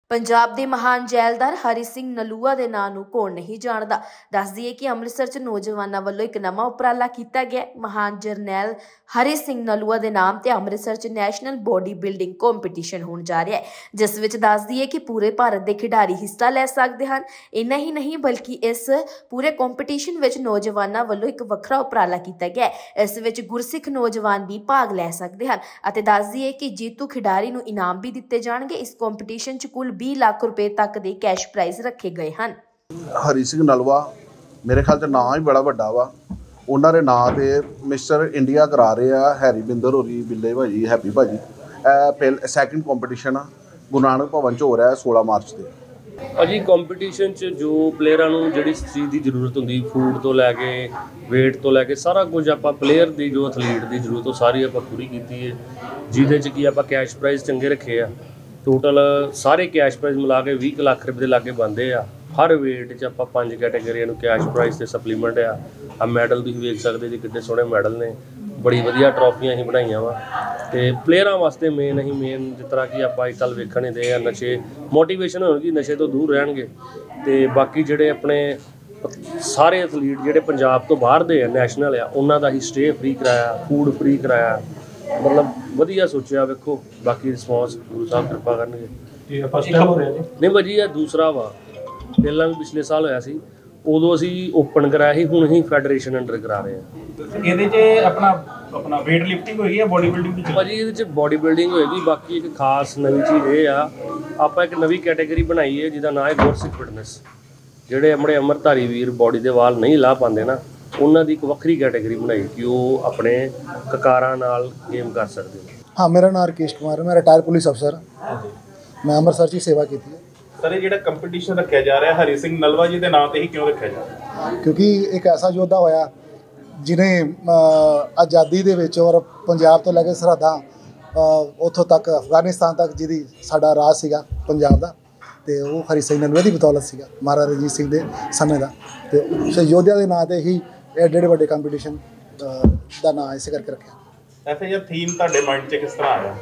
ਪੰਜਾਬ ਦੇ ਮਹਾਨ ਜੈਲਦਾਰ ਹਰੀ ਸਿੰਘ ਨਲੂਆ ਦੇ ਨਾਂ ਨੂੰ ਕੌਣ ਨਹੀਂ ਜਾਣਦਾ। ਦੱਸ ਦਈਏ ਕਿ ਅੰਮ੍ਰਿਤਸਰ 'ਚ ਨੌਜਵਾਨਾਂ ਵੱਲੋਂ ਇੱਕ ਨਵਾਂ ਉਪਰਾਲਾ ਕੀਤਾ ਗਿਆ। ਮਹਾਨ ਜਰਨੈਲ ਹਰੀ ਸਿੰਘ ਨਲੂਆ ਦੇ ਨਾਮ ਤੇ ਅੰਮ੍ਰਿਤਸਰ 'ਚ ਨੈਸ਼ਨਲ ਬੋਡੀ ਬਿਲਡਿੰਗ ਕੰਪੀਟੀਸ਼ਨ ਹੋਣ ਜਾ ਰਿਹਾ ਹੈ, ਜਿਸ ਵਿੱਚ ਦੱਸ ਦਈਏ ਕਿ ਪੂਰੇ ਭਾਰਤ ਦੇ ਖਿਡਾਰੀ ਹਿੱਸਾ ਲੈ ਸਕਦੇ ਹਨ। ਇੰਨਾ ਹੀ ਨਹੀਂ ਬਲਕਿ ਇਸ ਪੂਰੇ ਕੰਪੀਟੀਸ਼ਨ ਵਿੱਚ ਨੌਜਵਾਨਾਂ ਵੱਲੋਂ ਇੱਕ ਵੱਖਰਾ ਉਪਰਾਲਾ ਕੀਤਾ ਗਿਆ ਹੈ। ਇਸ ਵਿੱਚ ਗੁਰਸਿੱਖ ਨੌਜਵਾਨ ਵੀ ਭਾਗ ਲੈ ਸਕਦੇ ਹਨ ਅਤੇ ਦੱਸ ਦਈਏ ਕਿ ਜੇਤੂ ਖਿਡਾਰੀ ਨੂੰ ਇਨਾਮ ਵੀ ਦਿੱਤੇ ਜਾਣਗੇ। ਇਸ ਕੰਪੀਟੀਸ਼ਨ 'ਚ ਕੁੱਲ 20 ਲੱਖ रुपए तक के कैश प्राइज रखे गए हैं। हरी सिंह नलवा मेरे ख्याल से नाम ही बड़ा वड्डा वा। उन्होंने नाम से मिस्टर इंडिया करा रहे हैं हैरी बिंदर होरी बिल्ले भाजी हैप्पी भाजी। सैकेंड कंपीटिशन गुरु नानक भवन च हो रहा है 16 मार्च से। भाजी कंपीटिशन च जो प्लेयरां नूं जिहड़ी चीज़ की जरूरत होंदी फूड तो लैके वेट तो लैके सारा कुछ आपां प्लेयर की जो एथलीट की जरूरत वो सारी आपां पूरी कीती है, जिहदे च कि आपां कैश प्राइज चंगे रखे आ। टोटल सारे कैश प्राइज मिला के 20 लाख रुपए के लागे बनते आ। हर वेट च आप 5 कैटेगरियां कैश प्राइज से सप्लीमेंट आ मैडल तुसीं वेख सकते जी कितने सोहणे मैडल ने, बड़ी वधिया ट्रॉफियां असीं बनाईआं वा। ते प्लेयरां वास्ते मेन जिस तरह कि आप अजकल वेखण दे आ नशे मोटिवेशन होणगी, नशे तो दूर रहणगे। ते बाकी जिहड़े अपने सारे एथलीट जिहड़े पंजाब तो बाहर दे नैशनल आ उन्हां दा ही स्टे फ्री कराया, फूड फ्री कराया, मतलब वधिया सोचा। वेखो बाकी रिस्पॉन्स गुरु साहब कृपा करनगे। नहीं भाजी ये दूसरा वा, पहला भी पिछले साल होया सी उदों असीं ओपन कराया ਸੀ, ਹੁਣ ਅਸੀਂ फैडरेशन अंडर करा रहे हैं। ਇਹਦੇ 'ਚ ਆਪਣਾ वेट लिफ्टिंग होएगी या बॉडी बिल्डिंग? भाजी ਇਹਦੇ 'ਚ बॉडी बिल्डिंग होएगी। बाकी एक खास नवी चीज़ ये आ ਆਪਾਂ एक नवी कैटेगरी बनाई है जिसका नाम है गुरसिख फिटनेस। ਜਿਹੜੇ ਆਪਣੇ ਅੰਮ੍ਰਿਤਧਾਰੀ ਵੀਰ बॉडी ਦੇ ਵਾਲ नहीं ला पाते ना ਉਹਨਾਂ ਦੀ ਇੱਕ ਵੱਖਰੀ ਕੈਟੇਗਰੀ ਬਣਾਈ ਕਿ ਉਹ ਆਪਣੇ ਕਕਾਰਾਂ ਨਾਲ ਗੇਮ ਕਰ ਸਕਦੇ ਨੇ। हाँ मेरा नाम राकेश कुमार है, मैं रिटायर पुलिस अफसर मैं अमृतसर की सेवा की थी। सर ये जो कंपीटिशन रखा जा रहा है हरी सिंह नलवा जी के नाम से ही क्यों रखा जा रहा है? क्योंकि एक ऐसा योद्धा होया जिन्हें आज़ादी दे विच और पंजाब तो लैके सरहदां उत्थों तक अफगानिस्तान तक जिहदी साडा राज सीगा पंजाब दा ते वो हरी सिंह नलवे की बदौलत सीगा, महाराजा रਣਜੀਤ ਸਿੰਘ ਦੇ समय का। तो उस योद्धा के नाम से ही एडे वड्डे कंपीटिशन का नाम इस करके रखा। ऐसे ये थीम ਤੁਹਾਡੇ ਮਾਈਂਡ 'ਚ किस तरह आया?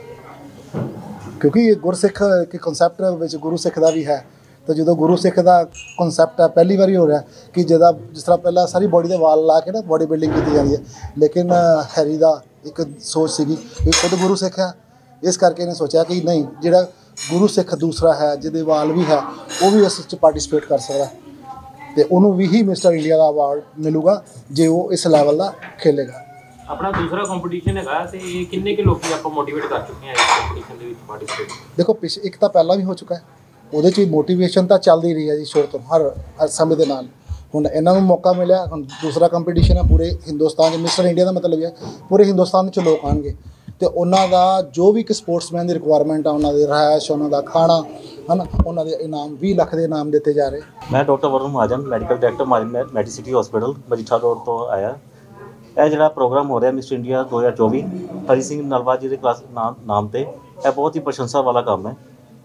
क्योंकि गुरसिख के कॉन्सैप्ट विच गुरु सिख का भी है, तो जो गुरु सिख का कॉन्सैप्ट है पहली बार हो रहा है कि जिस तरह पहला सारी बॉडी के वाल ला के ना बॉडी बिल्डिंग की जाती है, लेकिन हैरी का एक सोच सी कि खुद गुरु सिख है, इस करके इन्हें सोचा कि नहीं जो गुरु सिख दूसरा है जिहदे वाल भी है वो भी इस पार्टिसिपेट कर सकता है, तो उन्होंने भी मिस्टर इंडिया का अवार्ड मिलूगा जो वो इस लैवल का खेलेगा। अपना दूसरा कंपीटिशन है तो ये किन्ने के लोग आप मोटिवेट कर चुके हैं इस कंपीटिशन के पार्टिसिपेट? देखो एक तो पहला भी हो चुका है, वो मोटिवेशन तो चलती रही है जी शुरू तो हर समय के नाल। हुण इन्हां नूं मौका मिलिया, हुण दूसरा कंपीटिशन है पूरे हिंदुस्तान च, मिस्टर इंडिया का मतलब है पूरे हिंदुस्तान च लोग आएंगे तो उन्हां दा जो भी एक स्पोर्ट्समैन की रिक्वायरमेंट है उन्हां दी रहायश उन्हां दा खाना है ना, उन्हां दे इनाम 20 लाख के इनाम दिते जा रहे। मैं doctor Varun Mahajan medical director Medicity hospital Majitha road तो आया। ਇਹ ਜਿਹੜਾ ਪ੍ਰੋਗਰਾਮ ਹੋ ਰਿਹਾ ਮਿਸਟਰ ਇੰਡੀਆ 2024 ਹਰੀ ਸਿੰਘ ਨਲਵਾ ਜੀ ਦੇ ਕਲਾਸ ਨਾਮ ਤੇ ਇਹ ਬਹੁਤ ਹੀ ਪ੍ਰਸ਼ੰਸਾ ਵਾਲਾ ਕੰਮ ਹੈ।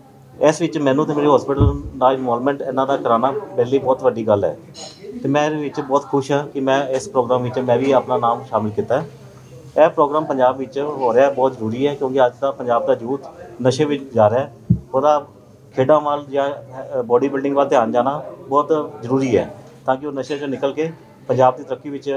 ਇਸ ਵਿੱਚ ਮੈਨੂੰ ਤੇ ਮੇਰੇ ਹਸਪੀਟਲ ਨਾਲ ਇਨਵੋਲਵਮੈਂਟ ਇਹਨਾਂ ਦਾ ਕਰਾਉਣਾ ਮੇਰੇ ਲਈ ਬਹੁਤ ਵੱਡੀ ਗੱਲ ਹੈ ਤੇ ਮੈਂ ਇਹਦੇ ਵਿੱਚ ਬਹੁਤ ਖੁਸ਼ ਹਾਂ ਕਿ ਮੈਂ ਇਸ ਪ੍ਰੋਗਰਾਮ ਵਿੱਚ ਮੈਂ ਵੀ ਆਪਣਾ ਨਾਮ ਸ਼ਾਮਿਲ ਕੀਤਾ ਹੈ। ਇਹ ਪ੍ਰੋਗਰਾਮ ਪੰਜਾਬ ਵਿੱਚ ਹੋ ਰਿਹਾ ਬਹੁਤ ਜ਼ਰੂਰੀ ਹੈ ਕਿਉਂਕਿ ਅੱਜ ਦਾ ਪੰਜਾਬ ਦਾ ਯੂਥ ਨਸ਼ੇ ਵਿੱਚ ਜਾ ਰਿਹਾ ਹੈ, ਉਹਦਾ ਖੇਡਾਂ ਵੱਲ ਜਾਂ ਬੋਡੀ ਬਿਲਡਿੰਗ ਵੱਲ ਧਿਆਨ ਜਾਣਾ ਬਹੁਤ ਜ਼ਰੂਰੀ ਹੈ ਤਾਂ ਕਿ ਉਹ ਨਸ਼ੇ 'ਚੋਂ ਨਿਕਲ ਕੇ ਪੰਜਾਬ ਦੀ ਤਰੱਕੀ ਵਿੱਚ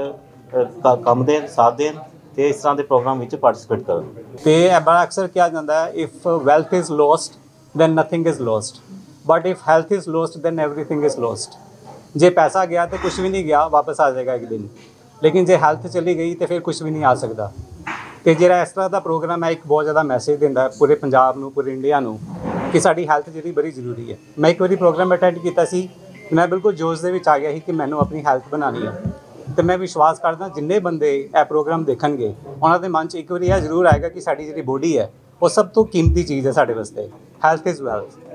ਕੰਮ ਦੇਣ ਸਾਥ ਦੇਣ ਤੇ ਇਸ ਤਰ੍ਹਾਂ ਦੇ ਪ੍ਰੋਗਰਾਮ ਵਿੱਚ ਪਾਰਟਿਸਿਪੇਟ ਕਰਨ। ਤੇ ਬੜਾ ਅਕਸਰ ਕਿਹਾ ਜਾਂਦਾ ਹੈ if wealth is lost then nothing is lost, but if health is lost then everything is lost. ਜੇ ਪੈਸਾ ਗਿਆ ਤਾਂ ਕੁਝ ਵੀ ਨਹੀਂ ਗਿਆ, ਵਾਪਸ ਆ ਜਾਏਗਾ ਇੱਕ ਦਿਨ, ਲੇਕਿਨ ਜੇ ਹੈਲਥ ਚਲੀ ਗਈ ਤਾਂ ਫਿਰ ਕੁਝ ਵੀ ਨਹੀਂ ਆ ਸਕਦਾ। ਤੇ ਜਿਹੜਾ ਇਸ ਤਰ੍ਹਾਂ ਦਾ ਪ੍ਰੋਗਰਾਮ ਹੈ ਇੱਕ ਬਹੁਤ ਜ਼ਿਆਦਾ ਮੈਸੇਜ ਦਿੰਦਾ ਹੈ ਪੂਰੇ ਪੰਜਾਬ ਨੂੰ, ਪੂਰੇ ਇੰਡੀਆ ਨੂੰ ਕਿ ਸਾਡੀ ਹੈਲਥ ਜਿਹੜੀ ਬੜੀ ਜ਼ਰੂਰੀ ਹੈ। ਮੈਂ ਇੱਕ ਵਾਰੀ ਪ੍ਰੋਗਰਾਮ ਅਟੈਂਡ ਕੀਤਾ ਸੀ, ਮੈਂ ਬਿਲਕੁਲ ਜੋਸ਼ ਦੇ ਵਿੱਚ ਆ ਗਿਆ ਸੀ ਕਿ ਮੈਨੂੰ ਆਪਣੀ ਹੈਲਥ ਬਣਾਉਣੀ ਹੈ ਤੇ ਮੈਂ ਵਿਸ਼ਵਾਸ ਕਰਦਾ ਜਿੰਨੇ ਬੰਦੇ ਇਹ ਪ੍ਰੋਗਰਾਮ ਦੇਖਣਗੇ ਉਹਨਾਂ ਦੇ ਮਨ 'ਚ ਇੱਕ ਵਾਰੀ ਇਹ ਜ਼ਰੂਰ ਆਏਗਾ ਕਿ ਸਾਡੀ ਜਿਹੜੀ ਬੋਡੀ ਹੈ ਉਹ ਸਭ ਤੋਂ ਕੀਮਤੀ ਚੀਜ਼ ਹੈ ਸਾਡੇ ਵਾਸਤੇ। Health is wealth.